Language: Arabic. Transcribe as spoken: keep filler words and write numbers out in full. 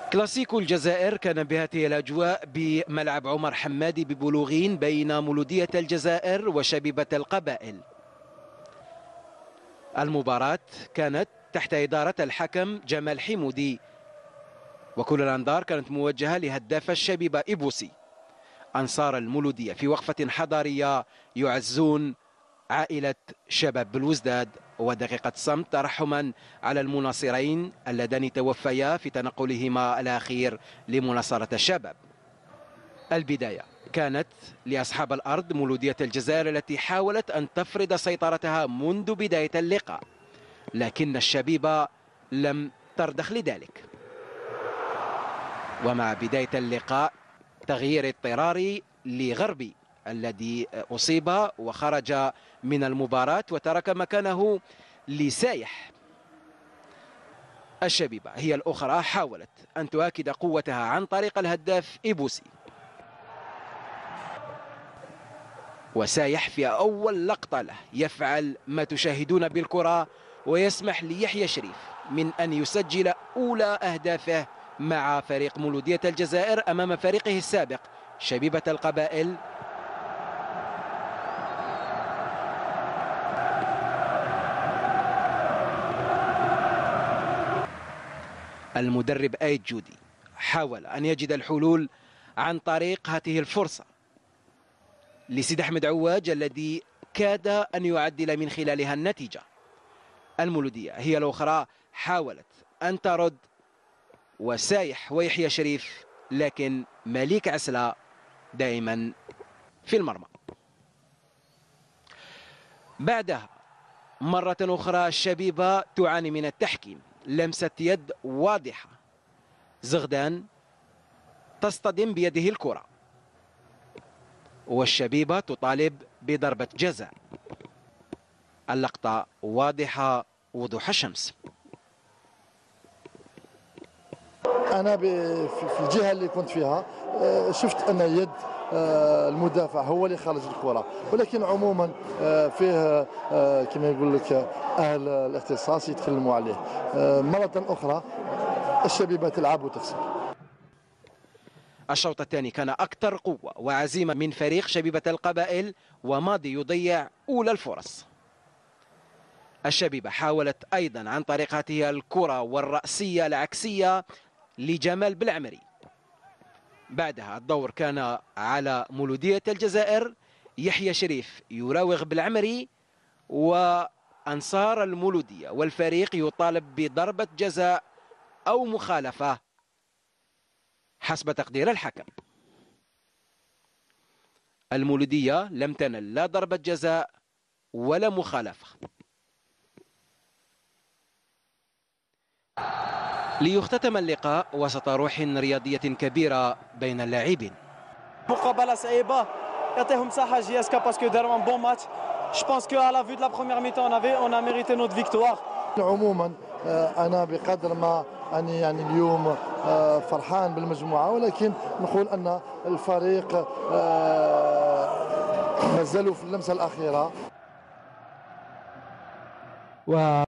كلاسيكو الجزائر كان بهذه الأجواء بملعب عمر حمادي ببلوغين بين مولودية الجزائر وشبيبة القبائل. المباراة كانت تحت إدارة الحكم جمال حمودي، وكل الأنظار كانت موجهة لهداف الشبيبة إبوسي. أنصار المولودية في وقفة حضارية يعزون عائلة شباب بالوزداد، ودقيقة صمت ترحما على المناصرين اللذان توفيا في تنقلهما الأخير لمناصرة الشباب. البداية كانت لأصحاب الأرض مولودية الجزائر التي حاولت أن تفرض سيطرتها منذ بداية اللقاء، لكن الشبيبة لم ترضخ لذلك. ومع بداية اللقاء تغيير اضطراري لغربي الذي أصيب وخرج من المباراة وترك مكانه لسايح. الشبيبة هي الأخرى حاولت أن تؤكد قوتها عن طريق الهداف إبوسي، وسايح في أول لقطة له يفعل ما تشاهدون بالكرة ويسمح ليحيى شريف من أن يسجل أولى أهدافه مع فريق مولودية الجزائر أمام فريقه السابق شبيبة القبائل. المدرب آيد جودي حاول أن يجد الحلول عن طريق هذه الفرصة لسيد أحمد عواج الذي كاد أن يعدل من خلالها النتيجة. المولودية هي الأخرى حاولت أن ترد، وسايح ويحيى شريف، لكن مليك عسلة دائما في المرمى. بعدها مرة أخرى الشبيبة تعاني من التحكيم، لمسة يد واضحة، زغدان تصطدم بيده الكرة والشبيبة تطالب بضربة جزاء. اللقطة واضحة وضوح الشمس. أنا في الجهة اللي كنت فيها شفت أن يد المدافع هو اللي خرج الكرة، ولكن عموما فيه كما يقول لك أهل الاختصاص يتكلموا عليه. مرة أخرى الشبيبة تلعب وتخسر. الشوط الثاني كان أكثر قوة وعزيمة من فريق شبيبة القبائل، وماضي يضيع أولى الفرص. الشبيبة حاولت أيضا عن طريق هذه الكرة والرأسية العكسية لجمال بالعمري. بعدها الدور كان على مولودية الجزائر، يحيى شريف يراوغ بالعمري، وأنصار المولودية والفريق يطالب بضربة جزاء أو مخالفة حسب تقدير الحكم. المولودية لم تنل لا ضربة جزاء ولا مخالفة. ليختتم اللقاء وسط روح رياضية كبيرة بين اللاعبين. مقابلة صعيبة، يعطيهم مساحة جياسكا باسكو داروا ان بون ماتش. جو بونس كو على فيو دو لا بروميير ميتون اون افي اون ا ميريتي نوت فيكتوار. عموما انا بقدر ما اني يعني اليوم فرحان بالمجموعة، ولكن نقول ان الفريق ما زالوا في اللمسة الأخيرة.